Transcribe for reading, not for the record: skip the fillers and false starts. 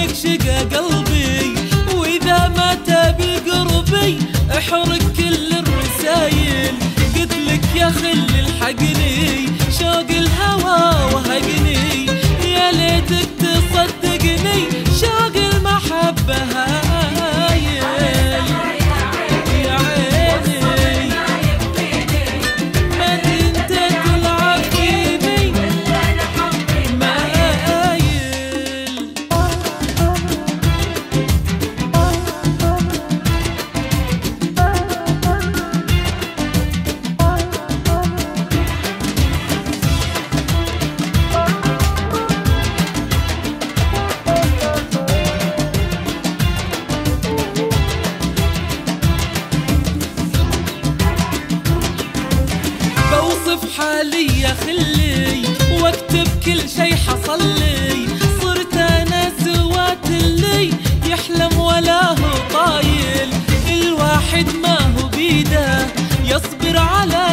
منك شقى قلبي، واذا ما تبي قربي احرق كل الرسايل. قلتلك يا خل الحقني شوق الهوى وهقني، يا ليتك تصدقني شوق المحبة هايل. يا عيني ما انت تلعب فيني مايل. بوصف حالي يا خلي واكتب كل شي حصل لي، صرت انا سوات اللي يحلم ولا هو طايل. الواحد ما هو بيده يصبر على